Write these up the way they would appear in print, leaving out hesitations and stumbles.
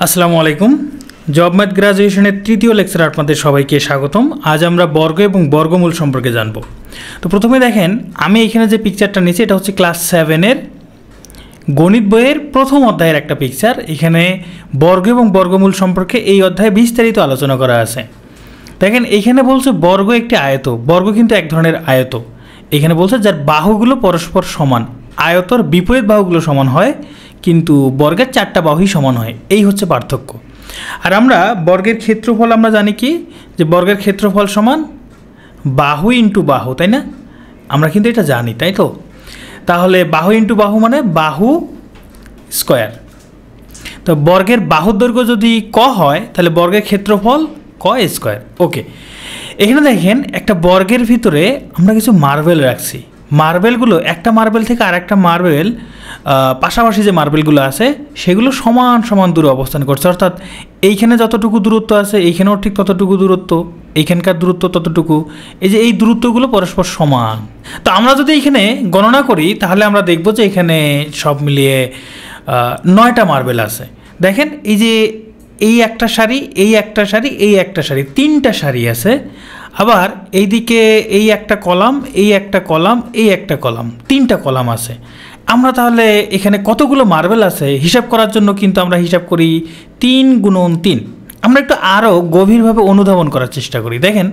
আসসালামু আলাইকুম। Job math গ্রাজুয়েশনের তৃতীয় লেকচারে আপনাদের সবাইকে স্বাগতম। আজ আমরা বর্গ এবং বর্গমূল সম্পর্কে জানব। তো প্রথমে দেখেন, আমি এখানে যে পিকচারটা নিয়েছি এটা হচ্ছে ক্লাস 7-এর গণিত বইয়ের প্রথম অধ্যায়ের একটা পিকচার। এখানে বর্গ এবং বর্গমূল সম্পর্কে এই অধ্যায়ে বিস্তারিত আলোচনা করা আছে। দেখেন, এখানে বলছে বর্গ একটি আয়ত। বর্গ কিন্তু এক ধরনের আয়ত। এখানে বলছে যার বাহুগুলো পরস্পর সমান। আয়তর বিপরীত বাহুগুলো সমান হয়, কিন্তু বর্গের 4টা বাহুই সমান হয়। এই হচ্ছে পার্থক্য। আর আমরা বর্গের ক্ষেত্রফল আমরা জানি কি, যে বর্গের ক্ষেত্রফল সমান বাহু ইন্টু বাহু, তাই না? আমরা কিন্তু এটা জানি, তাই তো? তাহলে বাহু ইন্টু বাহু মানে বাহু স্কোয়ার। তো বর্গের বাহুর দৈর্ঘ্য যদি ক হয় তাহলে বর্গের ক্ষেত্রফল ক স্কোয়ার। ওকে, এখানে দেখেন একটা বর্গের ভিতরে আমরা কিছু মার্বেল রাখছি। মার্বেলগুলো একটা মার্বেল থেকে আর একটা মার্বেল পাশাপাশি যে মার্বেলগুলো আছে সেগুলো সমান সমান দূরে অবস্থান করছে। অর্থাৎ এইখানে যতটুকু দূরত্ব আছে এইখানেও ঠিক ততটুকু দূরত্ব, এইখানকার দূরত্ব ততটুকু। এই যে এই দূরত্বগুলো পরস্পর সমান। তো আমরা যদি এইখানে গণনা করি তাহলে আমরা দেখব যে এখানে সব মিলিয়ে 9টা মার্বেল আছে। দেখেন, এই যে এই একটা সারি, এই একটা সারি, এই একটা সারি, 3টা সারি আছে। আবার এইদিকে এই একটা কলাম, এই একটা কলাম, এই একটা কলাম, 3টা কলাম আছে। আমরা তাহলে এখানে কতগুলো মার্বেল আছে হিসাব করার জন্য কিন্তু আমরা হিসাব করি 3 গুণন 3। আমরা একটু আরও গভীরভাবে অনুধাবন করার চেষ্টা করি। দেখেন,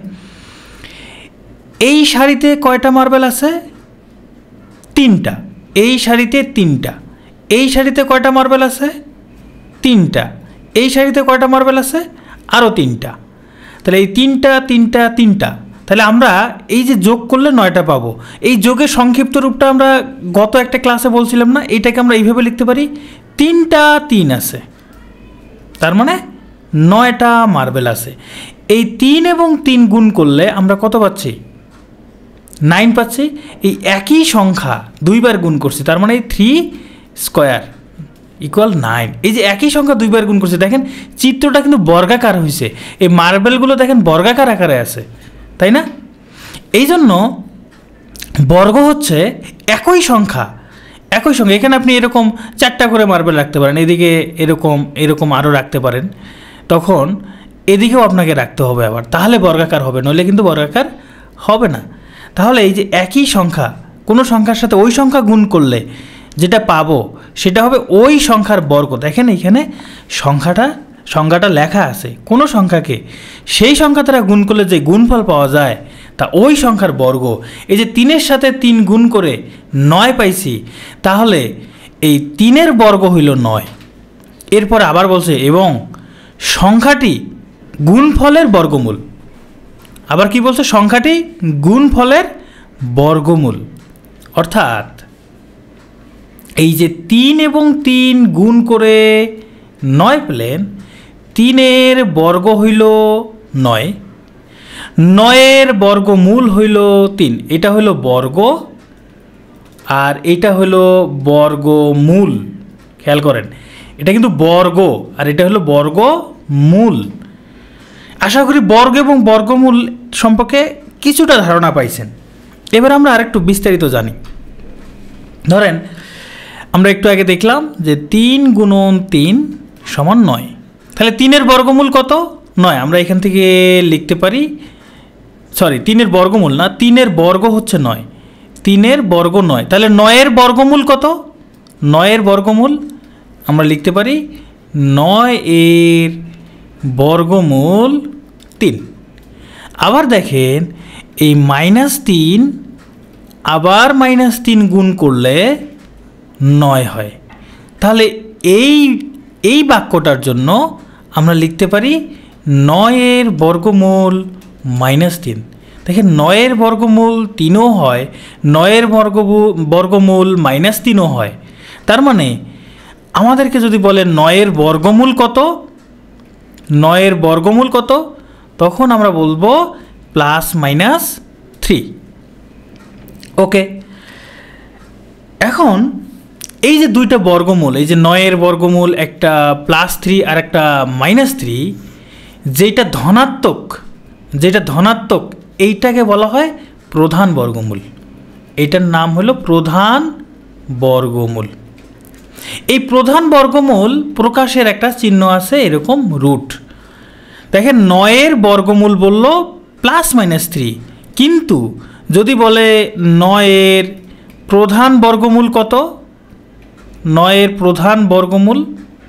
এই সারিতে কয়টা মার্বেল আছে? 3টা। এই সারিতে 3টা। এই সারিতে কয়টা মার্বেল আছে? 3টা। এই সারিতে কয়টা মার্বেল আছে? আরও 3টা। তাহলে এই 3টা 3টা 3টা, তাহলে আমরা এই যে যোগ করলে 9টা পাবো। এই যোগের সংক্ষিপ্ত রূপটা আমরা গত একটা ক্লাসে বলছিলাম না, এইটাকে আমরা এইভাবে লিখতে পারি 3টা 3 আছে, তার মানে 9টা মার্বেল আছে। এই 3 এবং 3 গুণ করলে আমরা কত পাচ্ছি? 9 পাচ্ছি। এই একই সংখ্যা দুইবার গুণ করছি, তার মানে 3 স্কোয়ার ইকুয়াল 9। এই যে একই সংখ্যা দুইবার গুণ করছে, দেখেন চিত্রটা কিন্তু বর্গাকার হয়েছে। এই মার্বেলগুলো দেখেন বর্গাকার আকারে আছে, তাই না? এই জন্য বর্গ হচ্ছে একই সংখ্যা। একই সংখ্যা এখানে আপনি এরকম 4টা করে মার্বেল রাখতে পারেন, এদিকে এরকম এরকম আরও রাখতে পারেন। তখন এদিকেও আপনাকে রাখতে হবে আবার, তাহলে বর্গাকার হবে, নইলে কিন্তু বর্গাকার হবে না। তাহলে এই যে একই সংখ্যা কোনো সংখ্যার সাথে ওই সংখ্যা গুণ করলে যেটা পাবো সেটা হবে ওই সংখ্যার বর্গ। দেখেন এইখানে সংখ্যাটা লেখা আছে, কোনো সংখ্যাকে সেই সংখ্যা দ্বারা গুণ করলে যে গুণফল পাওয়া যায় তা ওই সংখ্যার বর্গ। এই যে 3-এর সাথে 3 গুণ করে 9 পাইছি, তাহলে এই 3-এর বর্গ হইল 9। এরপর আবার বলছে এবং সংখ্যাটি গুণফলের বর্গমূল। আবার কি বলছে? সংখ্যাটি গুণফলের বর্গমূল। অর্থাৎ এই যে 3 এবং 3 গুণ করে 9 পেলেন, 3-এর বর্গ হইল 9, 9-এর বর্গমূল হইল 3। এটা হইল বর্গ আর এটা হইল বর্গমূল। খেয়াল করেন, এটা কিন্তু বর্গ আর এটা হলো বর্গমূল। আশা করি বর্গ এবং বর্গমূল সম্পর্কে কিছুটা ধারণা পাইছেন। এবার আমরা আরেকটু বিস্তারিত জানি। ধরেন, আমরা একটু আগে দেখলাম যে 3 গুণন 3 সমান 9। তাহলে 3-এর বর্গমূল কত? 9। আমরা এখান থেকে লিখতে পারি, 3-এর বর্গমূল না, 3-এর বর্গ হচ্ছে 9। 3-এর বর্গ 9, তাহলে 9-এর বর্গমূল কত? 9-এর বর্গমূল আমরা লিখতে পারি 9-এর বর্গমূল 3। আবার দেখেন, এই -3 আবার -3 গুণ করলে 9 হয়। তাহলে এই বাক্যটার জন্য আমরা লিখতে পারি 9-এর বর্গমূল -3। দেখেন, 9-এর বর্গমূল 3ও হয়, 9-এর বর্গমূল -3ও হয়। তার মানে আমাদেরকে যদি বলে 9-এর বর্গমূল কত, 9-এর বর্গমূল কত, তখন আমরা বলবো +-3। ওকে, এখন এই যে দুইটা বর্গমূল, এই যে 9-এর বর্গমূল একটা +3 আর একটা -3, যেটা ধনাত্মক এইটাকে বলা হয় প্রধান বর্গমূল। এইটার নাম হলো প্রধান বর্গমূল। এই প্রধান বর্গমূল প্রকাশের একটা চিহ্ন আছে এরকম রুট। দেখেন 9-এর বর্গমূল বলল +-3, কিন্তু যদি বলে 9-এর প্রধান বর্গমূল কত, 9-এর প্রধান বর্গমূল,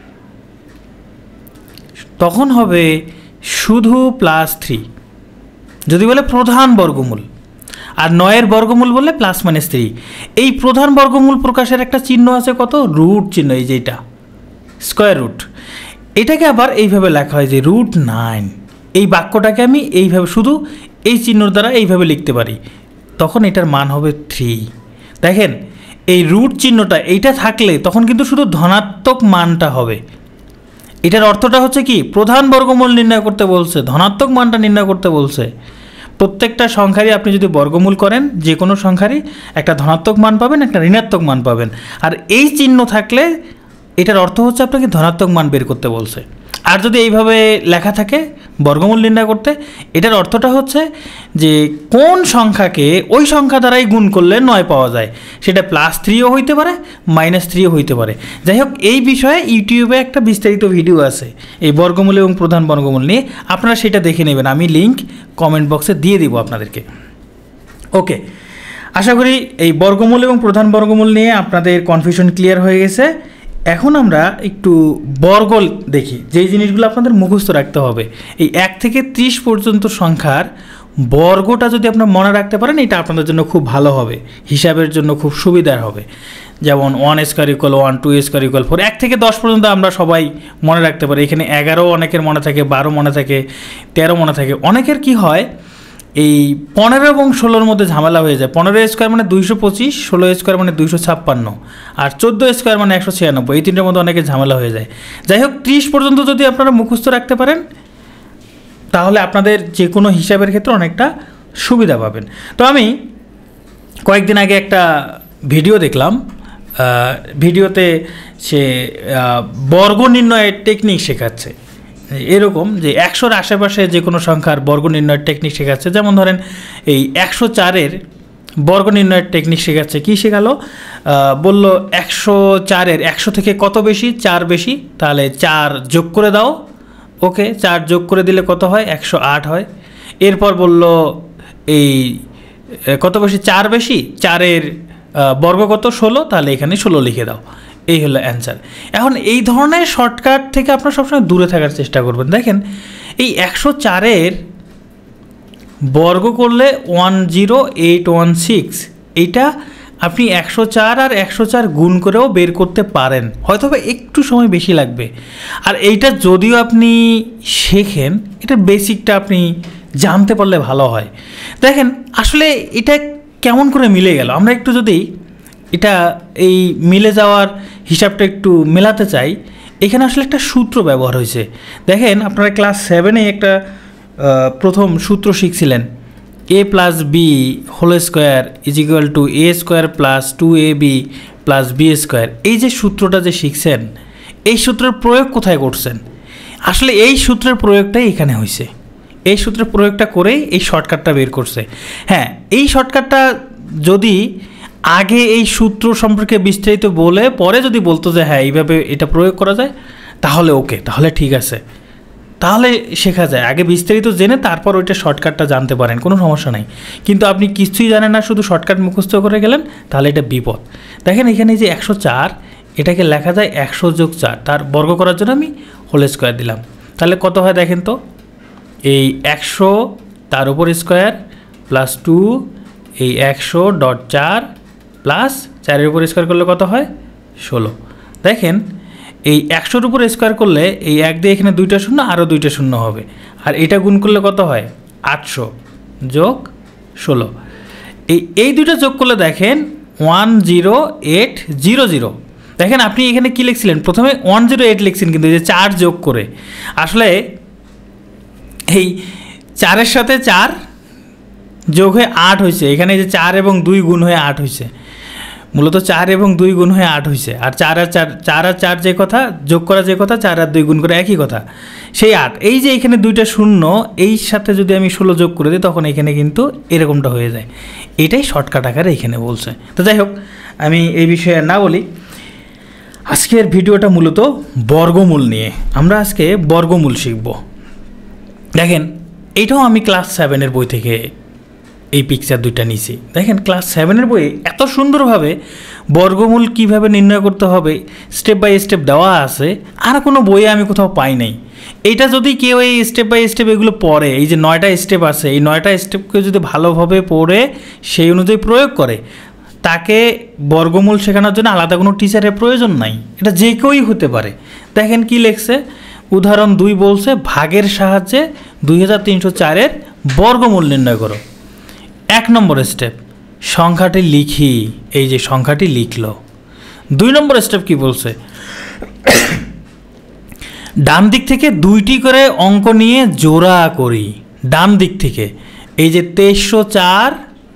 তখন হবে শুধু +3 যদি বলে প্রধান বর্গমূল। আর 9-এর বর্গমূল বললে +-3। এই প্রধান বর্গমূল প্রকাশের একটা চিহ্ন আছে কত, রুট চিহ্ন, এই যে এটা স্কোয়ার রুট। এটাকে আবার এইভাবে লেখা হয় যে √9। এই বাক্যটাকে আমি এইভাবে শুধু এই চিহ্নর দ্বারা এইভাবে লিখতে পারি, তখন এটার মান হবে 3। দেখেন এই রুট চিহ্নটা এইটা থাকলে তখন কিন্তু শুধু ধনাত্মক মানটা হবে। এটার অর্থটা হচ্ছে কি, প্রধান বর্গমূল নির্ণয় করতে বলছে, ধনাত্মক মানটা নির্ণয় করতে বলছে। প্রত্যেকটা সংখ্যারই আপনি যদি বর্গমূল করেন, যে কোনো সংখ্যারই একটা ধনাত্মক মান পাবেন, একটা ঋণাত্মক মান পাবেন। আর এই চিহ্ন থাকলে এটার অর্থ হচ্ছে আপনাকে ধনাত্মক মান বের করতে বলছে। আর যদি এইভাবে লেখা থাকে বর্গমূল নির্ণয় করতে, এটার অর্থটা হচ্ছে যে কোন সংখ্যাকে ওই সংখ্যা দ্বারাই গুণ করলে 9 পাওয়া যায়, সেটা +3ও হইতে পারে, -3ও হইতে পারে। যাই হোক, এই বিষয়ে ইউটিউবে একটা বিস্তারিত ভিডিও আছে এই বর্গমূল এবং প্রধান বর্গমূল নিয়ে, আপনারা সেটা দেখে নেবেন, আমি লিঙ্ক কমেন্ট বক্সে দিয়ে দিব আপনাদেরকে। ওকে, আশা করি এই বর্গমূল এবং প্রধান বর্গমূল নিয়ে আপনাদের কনফিউশন ক্লিয়ার হয়ে গেছে। এখন আমরা একটু বর্গ দেখি, যেই জিনিসগুলো আপনাদের মুখস্থ রাখতে হবে। এই 1 থেকে 30 পর্যন্ত সংখ্যার বর্গটা যদি আপনারা মনে রাখতে পারেন, এটা আপনাদের জন্য খুব ভালো হবে, হিসাবের জন্য খুব সুবিধার হবে। যেমন 1² = 1, 2² = 4, 1 থেকে 10 পর্যন্ত আমরা সবাই মনে রাখতে পারি। এখানে 11 অনেকের মনে থাকে, 12 মনে থাকে, 13 মনে থাকে। অনেকের কি হয়, এই 15 এবং 16-র মধ্যে ঝামেলা হয়ে যায়। 15² মানে 225, 16² মানে 256, আর 14² মানে 196। এই তিনটের মধ্যে অনেকের ঝামেলা হয়ে যায়। যাই হোক, 30 পর্যন্ত যদি আপনারা মুখস্থ রাখতে পারেন, তাহলে আপনাদের যে কোনো হিসাবের ক্ষেত্রে অনেকটা সুবিধা পাবেন। তো আমি কয়েকদিন আগে একটা ভিডিও দেখলাম, ভিডিওতে সে বর্গ নির্ণয়ের টেকনিক শেখাচ্ছে। এরকম যে 100-র আশেপাশে যে কোনো সংখ্যার বর্গ নির্ণয়ের টেকনিক শেখাচ্ছে। যেমন ধরেন এই 104-এর বর্গ নির্ণয়ের টেকনিক শেখাচ্ছে। কী শেখালো, বলল 104-এর 100 থেকে কত বেশি, 4 বেশি, তাহলে 4 যোগ করে দাও। ওকে, 4 যোগ করে দিলে কত হয়, 108 হয়। এরপর বলল এই কত বেশি, 4 বেশি, 4-এর বর্গ কত, 16, তাহলে এখানে 16 লিখে দাও। এই হলো অ্যান্সার। এখন এই ধরনের শর্টকাট থেকে আপনারা সবসময় দূরে থাকার চেষ্টা করবেন। দেখেন এই 104-এর বর্গ করলে 10816, এইটা আপনি 104 আর 104 গুণ করেও বের করতে পারেন, হয়তো একটু সময় বেশি লাগবে। আর এইটা যদিও আপনি শেখেন, এটা বেসিকটা আপনি জানতে পারলে ভালো হয়। দেখেন আসলে এটা কেমন করে মিলে গেল, আমরা একটু যদি এটা এই মিলে যাওয়ার হিসাবটা একটু মেলাতে চাই, এখানে আসলে একটা সূত্র ব্যবহার হয়েছে। দেখেন আপনারা ক্লাস 7-এ একটা প্রথম সূত্র শিখছিলেন, a + b² = a² + 2ab + b²। এই যে সূত্রটা যে শিখছেন, এই সূত্রের প্রয়োগ কোথায় করছেন? আসলে এই সূত্রের প্রয়োগটাই এখানে হয়েছে। এই সূত্রের প্রয়োগটা করেই এই শর্টকাটটা বের করছে। হ্যাঁ, এই শর্টকাটটা যদি আগে এই সূত্র সম্পর্কে বিস্তারিত বলে পরে যদি বলতো যে হ্যাঁ এইভাবে এটা প্রয়োগ করা যায়, তাহলে ওকে, তাহলে ঠিক আছে, তাহলে শেখা যায়। আগে বিস্তারিত জেনে তারপর ওইটা শর্টকাটটা জানতে পারেন, কোনো সমস্যা নাই। কিন্তু আপনি কিছুই জানেন না, শুধু শর্টকাট মুখস্থ করে গেলেন, তাহলে এটা বিপদ। দেখেন এখানে যে 104, এটাকে লেখা যায় 100 + 4, তার বর্গ করার জন্য আমি হোল² দিলাম। তাহলে কত হয় দেখেন তো, এই 100 তার উপর স্কোয়ার প্লাস 2 এই 100.4 প্লাস 4-এর উপর স্কোয়ার করলে কত হয় 16। দেখেন এই 100-র উপর স্কোয়ার করলে এই 1 দিয়ে এখানে 2টা শূন্য, আরও 2টা শূন্য হবে, আর এটা গুণ করলে কত হয় 800 যোগ 16। এই দুইটা যোগ করলে দেখেন 10800। দেখেন আপনি এখানে কি লিখছিলেন, প্রথমে 108 লিখছেন, কিন্তু এই যে 4 যোগ করে আসলে এই 4-এর সাথে 4 যোগ হয়ে 8 হয়েছে। এখানে যে 4 এবং 2 গুণ হয়ে 8 হয়েছে, মূলত 4 এবং 2 গুণ হয়ে 8 হয়েছে। আর 4 আর 4 যে কথা যোগ করা, যে কথা 4 আর 2 গুণ করে একই কথা, সেই 8। এই যে এখানে 2টা শূন্য, এই সাথে যদি আমি 16 যোগ করে দিই, তখন এখানে কিন্তু এরকমটা হয়ে যায়। এটাই শর্টকাট আকারে এখানে বলছে। তো যাই হোক, আমি এই বিষয়ে না বলি। আজকের ভিডিওটা মূলত বর্গমূল নিয়ে। আমরা আজকে বর্গমূল শিখব। দেখেন, এটাও আমি ক্লাস 7-এর বই থেকে এই পিকচার দুইটা নিয়েছি। দেখেন, ক্লাস 7-এর বইয়ে এত সুন্দরভাবে বর্গমূল কিভাবে নির্ণয় করতে হবে স্টেপ বাই স্টেপ দেওয়া আছে, আর কোনো বইয়ে আমি কোথাও পাই নাই। এইটা যদি কেউ এই স্টেপ বাই স্টেপ এগুলো পড়ে, এই যে 9টা স্টেপ আছে, এই 9টা স্টেপকে যদি ভালোভাবে পড়ে সেই অনুযায়ী প্রয়োগ করে, তাকে বর্গমূল শেখানোর জন্য আলাদা কোনো টিচারের প্রয়োজন নাই। এটা যে কেউই হতে পারে। দেখেন কি লেখছে, উদাহরণ 2 বলছে ভাগের সাহায্যে 2304-এর বর্গমূল নির্ণয় করো। 1 নম্বর স্টেপ, সংখ্যাটি লিখি। এই যে সংখ্যাটি লিখলো। 2 নম্বর স্টেপ কি বলছে, ডান দিক থেকে 2টি করে অঙ্ক নিয়ে জোড়া করি। ডান দিক থেকে এই যে 2304,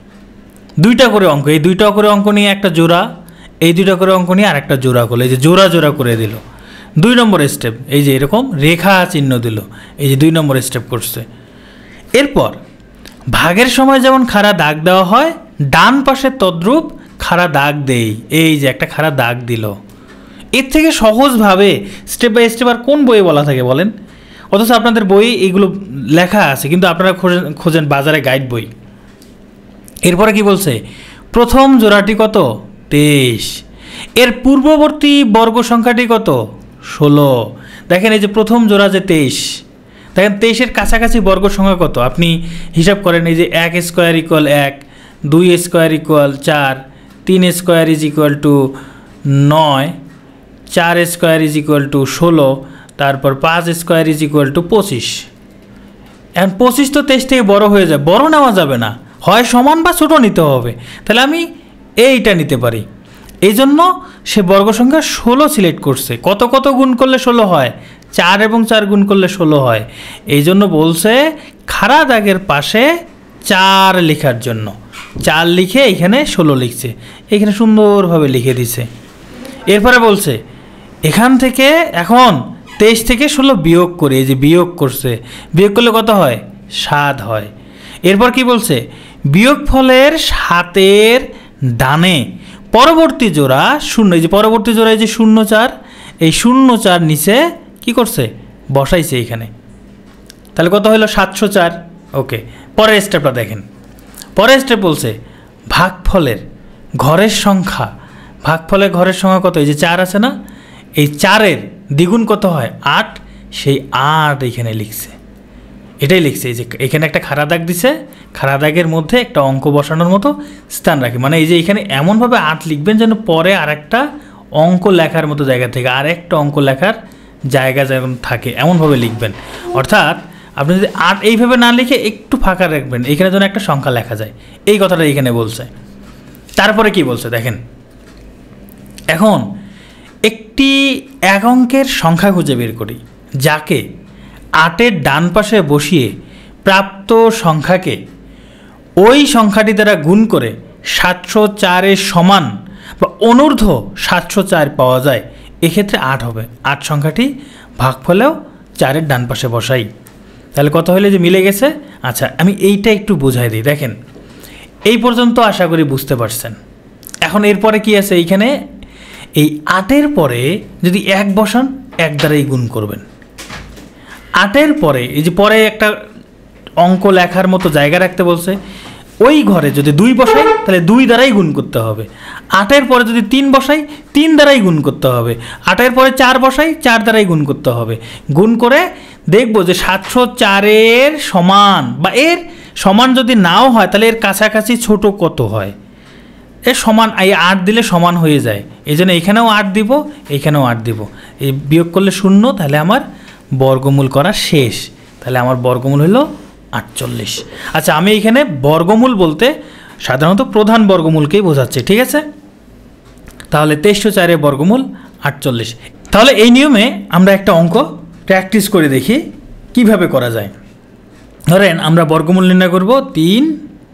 2টা করে অঙ্ক, এই 2টা করে অঙ্ক নিয়ে একটা জোড়া, এই 2টা করে অঙ্ক নিয়ে আরেকটা জোড়া করলো। এই যে জোড়া জোড়া করে দিল। 2 নম্বর স্টেপ, এই যে এরকম রেখা চিহ্ন দিল। এই যে 2 নম্বর স্টেপ করছে। এরপর ভাগের সময় যেমন খাড়া দাগ দেওয়া হয়, ডান পাশে তদ্রূপ খাড়া দাগ দেই। এই যে একটা খাড়া দাগ দিল। এর থেকে সহজভাবে স্টেপ বাই স্টেপ আর কোন বইয়ে বলা থাকে বলেন? অথচ আপনাদের বই এগুলো লেখা আছে, কিন্তু আপনারা খোঁজেন বাজারে গাইড বই। এরপরে কি বলছে, প্রথম জোড়াটি কত? 23। এর পূর্ববর্তী বর্গ সংখ্যাটি কত? 16। দেখেন, এই যে প্রথম জোড়া যে 23, দেখেন 23-এর কাছাকাছি বর্গ সংখ্যা কত? আপনি হিসাব করেন। এই যে 1 square equal 1, 2 square equal 4, 3 square is equal to 9, 4 square is equal to 16, তারপর 5 স্কোয়ার ইজ ইকুয়াল টু 25। এখন 25 তো 23 থেকে বড় হয়ে যায়, বড় নেওয়া যাবে না, হয় সমান বা ছোটো নিতে হবে। তাহলে আমি এইটা নিতে পারি। এই জন্য সে বর্গ সংখ্যা 16 সিলেক্ট করছে। কত কত গুণ করলে 16 হয়? 4 এবং 4 গুণ করলে 16 হয়। এই জন্য বলছে খাড়া দাগের পাশে 4 লেখার জন্য। 4 লিখে এখানে 16 লিখছে, এখানে সুন্দরভাবে লিখে দিছে। এরপরে বলছে এখান থেকে এখন 23 থেকে 16 বিয়োগ করে, এই যে বিয়োগ করছে, বিয়োগ করলে কত হয়? 7 হয়। এরপর কি বলছে, বিয়োগ ফলের 7-এর ডানে পরবর্তী জোড়া 0। এই যে পরবর্তী জোড়া, এই যে 0-4, এই 0-4 নিচে কি করছে? বসাইছে এখানে। তাহলে কত হলো? 704। ওকে, পরের স্টেপটা দেখেন। পরের স্টেপ বলছে ভাগফলের ঘরের সংখ্যা। ভাগফলের ঘরের সংখ্যা কত? এই যে 4 আছে না, এই 4-এর দ্বিগুণ কত হয়? 8। সেই 8 এখানে লিখছে, এটাই লিখছে। এই যে এখানে একটা খাড়া দাগ দিছে, খাড়া দাগের মধ্যে একটা অঙ্ক বসানোর মতো স্থান রাখি। মানে এই যে এখানে এমনভাবে 8 লিখবেন যেন পরে আরেকটা অঙ্ক লেখার মতো জায়গা থেকে আরেকটা অঙ্ক লেখার জায়গা যেমন থাকে, এমনভাবে লিখবেন। অর্থাৎ আপনি যদি 8 এইভাবে না লিখে একটু ফাঁকা রাখবেন, এখানে যেন একটা সংখ্যা লেখা যায়, এই কথাটা এখানে বলছে। তারপরে কি বলছে দেখেন, এখন একটি এক অঙ্কের সংখ্যা খুঁজে বের করি, যাকে 8-এর ডান পাশে বসিয়ে প্রাপ্ত সংখ্যাকে ওই সংখ্যাটি দ্বারা গুণ করে 704-এর সমান বা অনূর্ধ্ব 704 পাওয়া যায়। এক্ষেত্রে 8 হবে। 8 সংখ্যাটি ভাগফলেও 4-এর ডান পাশে বসাই। তাহলে কত হলে যে মিলে গেছে। আচ্ছা, আমি এইটা একটু বোঝাই দিই। দেখেন, এই পর্যন্ত আশা করি বুঝতে পারছেন। এখন এরপরে কি আছে, এইখানে এই 8-এর পরে যদি 1 বসান, 1 দ্বারাই গুণ করবেন। 8-এর পরে এই যে পরে একটা অঙ্ক লেখার মতো জায়গা রাখতে বলছে, ওই ঘরে যদি 2 বসাই তাহলে 2 দ্বারাই গুণ করতে হবে। 8-এর পরে যদি 3 বসাই, 3 দ্বারাই গুণ করতে হবে। 8-এর পরে 4 বসাই, 4 দ্বারাই গুণ করতে হবে। গুণ করে দেখব যে 704-এর সমান বা এর সমান যদি নাও হয়, তাহলে এর কাছাকাছি ছোট কত হয়। এর সমান, এই 8 দিলে সমান হয়ে যায়। এই জন্য এখানেও 8 দিব, এখানেও 8 দিব। এই বিয়োগ করলে 0, তাহলে আমার বর্গমূল করা শেষ। তাহলে আমার বর্গমূল হলো 48। আচ্ছা, আমি এখানে বর্গমূল বলতে সাধারণত প্রধান বর্গমূলকেই বোঝাচ্ছি, ঠিক আছে? তাহলে 2304-এর বর্গমূল 48। তাহলে এই নিয়মে আমরা একটা অঙ্ক প্র্যাকটিস করে দেখি কিভাবে করা যায়। ধরেন আমরা বর্গমূল নির্ণয় করব 3,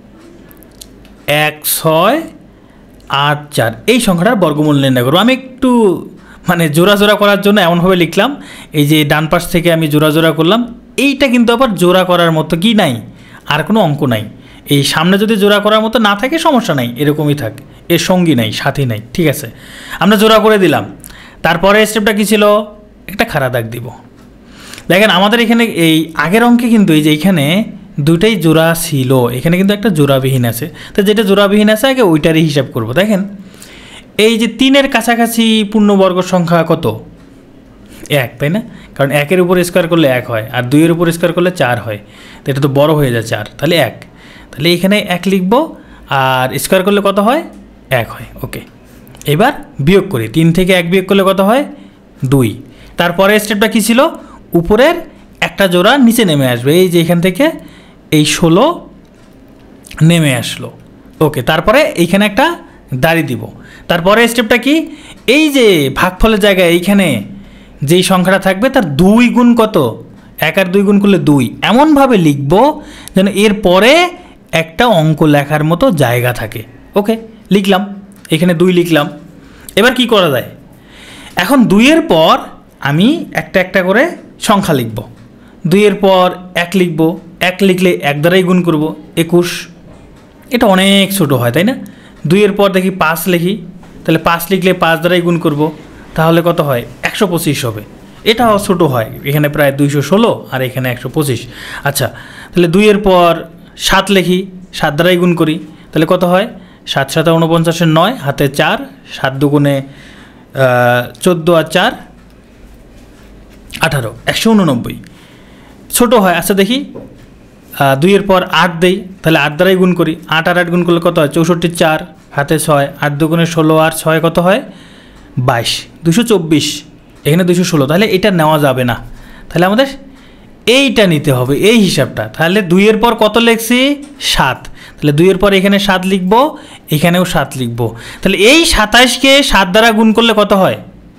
1, 6, 8, 4 এই সংখ্যাটার বর্গমূল নির্ণয় করব। আমি একটু মানে জোড়া জোড়া করার জন্য এমনভাবে লিখলাম, এই যে ডান পাশ থেকে আমি জোড়া জোড়া করলাম। এইটা কিন্তু আবার জোড়া করার মতো কি নাই, আর কোনো অঙ্ক নাই। এই সামনে যদি জোড়া করার মতো না থাকে সমস্যা নাই, এরকমই থাক, এর সঙ্গী নাই, সাথী নাই, ঠিক আছে? আমরা জোড়া করে দিলাম। তারপরে স্টেপটা কী ছিল, একটা খাড়া দাগ দিব। দেখেন আমাদের এখানে এই আগের অঙ্কে কিন্তু এই যে এইখানে দুইটাই জোড়া ছিল, এখানে কিন্তু একটা জোড়াবিহীন আছে। তো যেটা জোড়াবিহীন আছে আগে ওইটারই হিসাব করব। দেখেন এই যে 3-এর কাছাকাছি পূর্ণবর্গ সংখ্যা কত, 1, তাই না? কারণ 1-এর উপর স্কোয়ার করলে 1 হয়, আর 2-এর উপর স্কোয়ার করলে 4 হয়। তো এটা তো বড় হয়ে যায় 4, তাহলে 1। তাহলে এখানে 1 লিখব, আর স্কোয়ার করলে কত হয়, 1 হয়। ওকে, এবার বিয়োগ করি, 3 থেকে 1 বিয়োগ করলে কত হয়, 2। তারপরে স্টেপটা কী ছিল, উপরের একটা জোড়া নিচে নেমে আসবে, এই যে এখান থেকে এই 16 নেমে আসলো। ওকে, তারপরে এইখানে একটা দাড়ি দিব। তারপরে স্টেপটা কি, এই যে ভাগফলের জায়গায় এইখানে যেই সংখ্যাটা থাকবে তার 2 গুণ কত, 1 আর 2 গুণ করলে 2, এমনভাবে লিখব যেন এর পরে একটা অঙ্ক লেখার মতো জায়গা থাকে। ওকে, লিখলাম, এখানে 2 লিখলাম। এবার কি করা যায়, এখন 2-এর পর আমি একটা একটা করে সংখ্যা লিখব। 2-এর পর 1 লিখব, 1 লিখলে 1 দ্বারাই গুণ করব, 21। এটা অনেক ছোট হয়, তাই না? 2-এর পর দেখি 5 লিখি, তাহলে 5 লিখলে 5 দ্বারাই গুণ করব, তাহলে কত হয়, 125 হবে। এটাও ছোট হয়, এখানে প্রায় 216 আর এখানে 125। আচ্ছা, তাহলে 2-এর পর 7 লিখি, 7 দ্বারাই গুণ করি, তাহলে কত হয়, 7 7 49 9, হাতে 4, 7 দুগুণে 14 আর 4 18, 189। ছোটো হয়। আচ্ছা দেখি, 2-এর পর 8 দেই, তাহলে 8 দ্বারাই গুণ করি, 8 আর 8 গুণ করলে কত হয়, 64 4, হাতে 6, 8 দুগুণে 16 আর 6 কত হয়, 22, 224, এখানে 216। তাহলে এটা নেওয়া যাবে না, তাহলে আমাদের এইটা নিতে হবে, এই হিসাবটা। তাহলে 2-এর পর কত লিখছি, 7, তাহলে 2-এর পর এখানে 7 লিখব, এখানেও 7 লিখব। তাহলে এই 27কে 7 দ্বারা গুণ করলে কত হয়,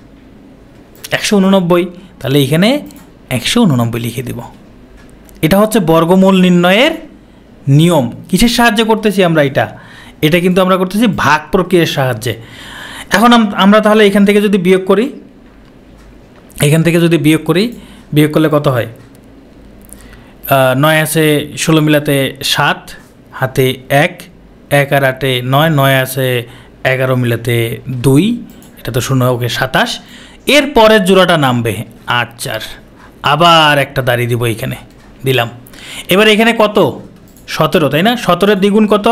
189। তাহলে এখানে 189 লিখে দেব। এটা হচ্ছে বর্গমূল নির্ণয়ের নিয়ম। কিসের সাহায্যে করতেছি আমরা, এটা কিন্তু আমরা করতেছি ভাগ প্রক্রিয়ার সাহায্যে। এখন আমরা তাহলে এখান থেকে যদি বিয়োগ করি, বিয়োগ করলে কত হয়, 9 আছে 16 মিলাতে 7, হাতে 1, 1 আর 8 9, 9 আছে 11 মিলাতে 2, এটা তো 0, ওকে 27। এর পরের জোড়াটা নামবে 8 4, আবার একটা দাড়ি দিব, এইখানে দিলাম। এবার এখানে কত, 17, তাই না? 17-এর দ্বিগুণ কত,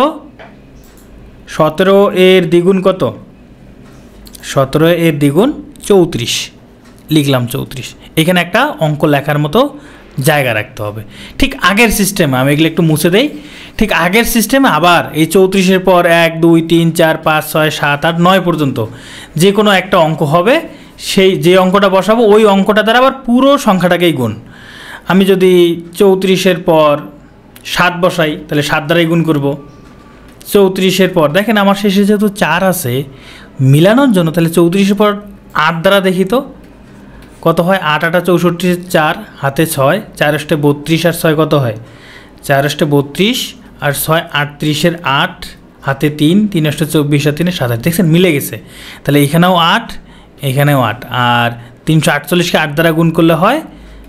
17-এর দ্বিগুণ কত, 17-এর দ্বিগুণ 34, লিখলাম 34। এখানে একটা অঙ্ক লেখার মতো জায়গা রাখতে হবে। ঠিক আগের সিস্টেমে, আমি এগুলো একটু মুছে দেই, ঠিক আগের সিস্টেমে আবার এই 34-এর পর 1 2 3 4 5 6 7 8 9 পর্যন্ত যে কোনো একটা অঙ্ক হবে, সেই যে অঙ্কটা বসাবো ওই অঙ্কটা দ্বারা আবার পুরো সংখ্যাটাকেই গুণ। আমি যদি 34-এর পর 7 বসাই, তাহলে 7 দ্বারাই গুণ করব। 34-এর পর দেখেন আমার শেষে যেহেতু 4 আছে মিলানোর জন্য, তাহলে 34-এর পর 8 দ্বারা দেখি তো কত হয়, 8 8 64, 4 হাতে 6, 4 8 32 আর 6 কত হয়, 4 8 32 আর 6 38-এর 8, হাতে 3, 3 8 24 আর 3 27। দেখছেন মিলে গেছে। তাহলে এখানেও 8, এখানেও 8, আর 348-কে 8 দ্বারা গুণ করলে হয়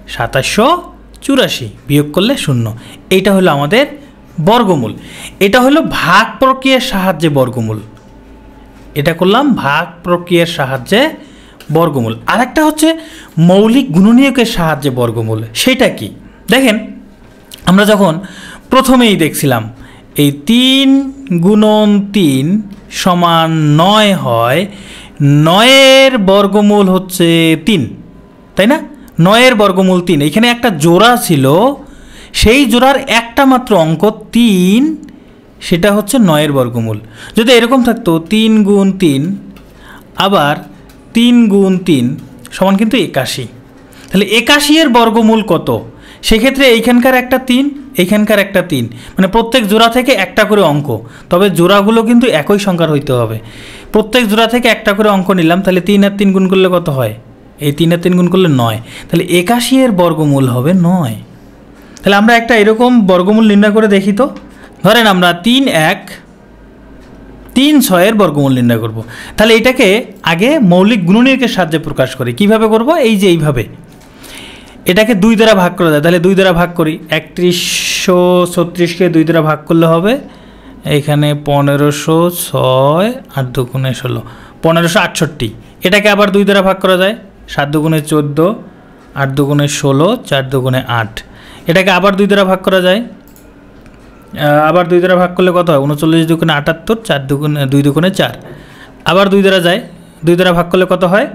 2784, বিয়োগ করলে 0। এইটা হলো আমাদের বর্গমূল। এটা হলো ভাগ প্রক্রিয়ার সাহায্যে বর্গমূল। এটা করলাম ভাগ প্রক্রিয়ার সাহায্যে বর্গমূল। আরেকটা হচ্ছে মৌলিক গুণনীয়কের সাহায্যে বর্গমূল। সেটা কি দেখেন, আমরা যখন প্রথমেই দেখছিলাম এই 3 গুণন 3 সমান 9 হয়, 9-এর বর্গমূল হচ্ছে 3, তাই না? 9-এর বর্গমূল 3। এখানে একটা জোড়া ছিল, সেই জোড়ার একটা মাত্র অঙ্ক 3, সেটা হচ্ছে 9-এর বর্গমূল। যদি এরকম থাকতো 3 গুণ 3 আবার 3 গুণ 3 সমান কিন্তু 81, তাহলে 81-এর বর্গমূল কত? সেক্ষেত্রে এইখানকার একটা 3, এইখানকার একটা 3, মানে প্রত্যেক জোড়া থেকে একটা করে অঙ্ক, তবে জোড়াগুলো কিন্তু একই সংখ্যার হইতে হবে। প্রত্যেক জোড়া থেকে একটা করে অঙ্ক নিলাম, তাহলে 3 আর 3 গুণ করলে কত হয়, এই 3 আর 3 গুণ করলে 9, তাহলে 81-এর বর্গমূল হবে 9। তাহলে আমরা একটা এরকম বর্গমূল নির্ণয় করে দেখি তো। ধরেন আমরা 3 1 3 6-এর বর্গমূল নির্ণয় করব। তাহলে এটাকে আগে মৌলিক গুণনীয়কের সাহায্যে প্রকাশ করি। কিভাবে করব, এই যে এইভাবে এটাকে 2 দ্বারা ভাগ করা যায়। তাহলে 2 দ্বারা ভাগ করি, 3136-কে 2 দ্বারা ভাগ করলে হবে এখানে 1506 আর 2 গুণে 16, 1568। এটাকে আবার 2 দ্বারা ভাগ করা যায়, 7 দুগুণে 14, 8 দুগুণে 16, 4 দুগুণে 8। এটাকে আবার 2 দ্বারা ভাগ করা যায়, আবার 2 দ্বারা ভাগ করলে কত হয়, 39 দুগুণে 78, 4 দুগুণে 2 দুগুণে 4। আবার 2 দ্বারা যায়, 2 দ্বারা ভাগ করলে কত হয়,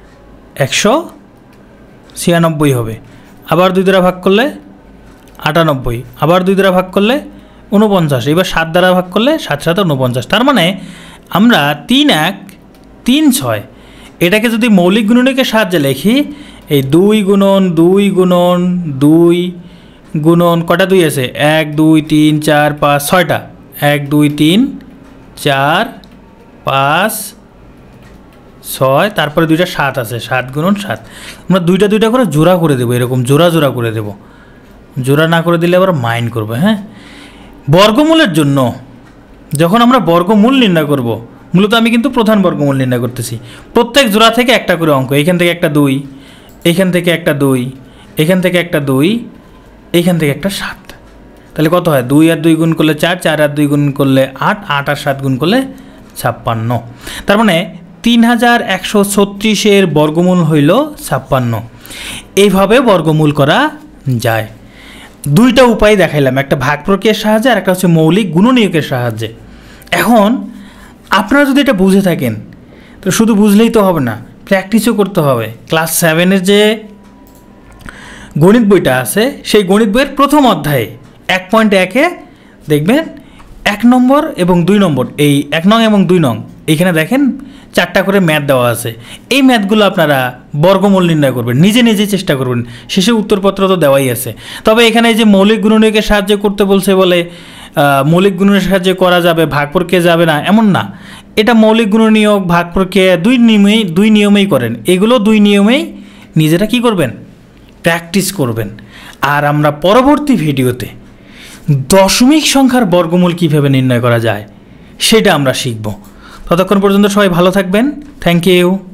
196 হবে। আবার 2 দ্বারা ভাগ করলে 98, আবার 2 দ্বারা ভাগ করলে 49। এবার 7 দ্বারা ভাগ করলে 7 7 49। তার মানে আমরা 3 1 3 6 এটাকে যদি মৌলিক গুণনীয়কের সাহায্যে লিখি, এই 2 গুণন 2 গুণন 2 গুণন কটা 2 আছে, 1 2 3 4 5 6টা, 1 2 3 4 5 6, তারপরে 2টা 7 আছে, 7 গুণন 7। আমরা 2টা 2টা করে জোড়া করে দেবো, এরকম জোড়া জোড়া করে দেবো, জোড়া না করে দিলে আবার মাইন্ড করবে। হ্যাঁ, বর্গমূলের জন্য যখন আমরা বর্গমূল নির্ণয় করব, মূলত আমি কিন্তু প্রধান বর্গমূল নির্ণয় করতেছি। প্রত্যেক জোড়া থেকে একটা করে অঙ্ক, এইখান থেকে একটা 2, এইখান থেকে একটা 2, এখান থেকে একটা 2, এইখান থেকে একটা 7। তাহলে কত হয়, 2 আর 2 গুণ করলে 4, 4 আর 2 গুণ করলে 8, 8 আর 7 গুণ করলে 56। তার মানে 3136 বর্গমূল হইল 56। এইভাবে বর্গমূল করা যায়। 2টা উপায় দেখাইলাম, একটা ভাগ প্রক্রিয়ার সাহায্যে আর একটা হচ্ছে মৌলিক গুণনীয়কের সাহায্যে। এখন আপনারা যদি এটা বুঝে থাকেন তো শুধু বুঝলেই তো হবে না, প্র্যাকটিসও করতে হবে। ক্লাস 7-এর যে গণিত বইটা আছে, সেই গণিত বইয়ের প্রথম অধ্যায়ে 1.1-এ দেখবেন 1 নম্বর এবং 2 নম্বর, এই 1 নং এবং 2 নং, এইখানে দেখেন 4টা করে ম্যাথ দেওয়া আছে। এই ম্যাথগুলো আপনারা বর্গমূল নির্ণয় করবেন, নিজে নিজে চেষ্টা করবেন, শেষে উত্তরপত্র তো দেওয়াই আছে। তবে এখানে যে মৌলিক গুণনীয়কের সাহায্যে করতে বলছে বলে মৌলিক গুণনের সাহায্যে করা যাবে, ভাগ প্রক্রিয়া যাবে না এমন না। এটা মৌলিক গুণনীয়ক, ভাগ প্রক্রিয়া দুই নিয়মেই করেন। এগুলো 2 নিয়মেই নিজেরা কি করবেন, প্র্যাকটিস করবেন। আর আমরা পরবর্তী ভিডিওতে দশমিক সংখ্যার বর্গমূল কীভাবে নির্ণয় করা যায় সেটা আমরা শিখব। ততক্ষণ পর্যন্ত সবাই ভালো থাকবেন। Thank you.